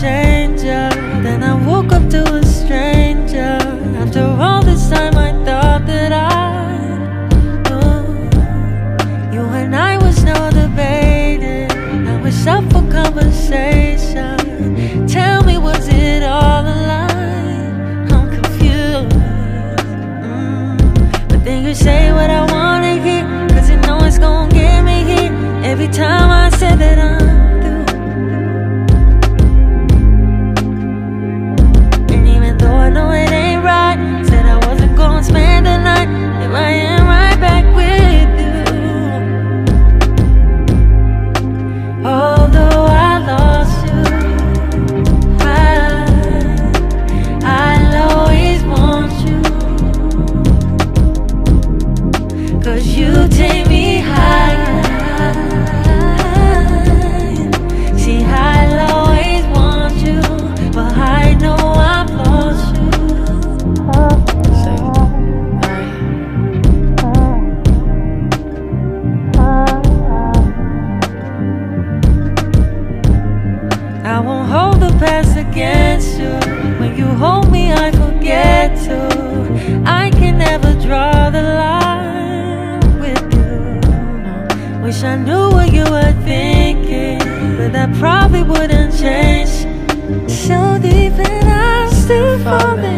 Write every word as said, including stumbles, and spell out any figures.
changer. Then I woke up to a stranger. After all this time I thought that I knew. You and I was no debating. Now it's up for conversation. Tell me, was it all a lie? I'm confused. mm. But then you say what I wanna hear, cause you know it's gon' get me here. Every time I said that I'm through. And even though I know it ain't right, said I wasn't gonna spend the night, here I am right back with you. Although I lost you, I, I'll always want you, cause you take me higher. See, I'll always want you, but I know I've lost you. I won't hold the past against you. When you hold me, I forget to. I can never draw the line with you. Wish I knew what you were thinking, but that probably wouldn't change. So deep and I'm still falling.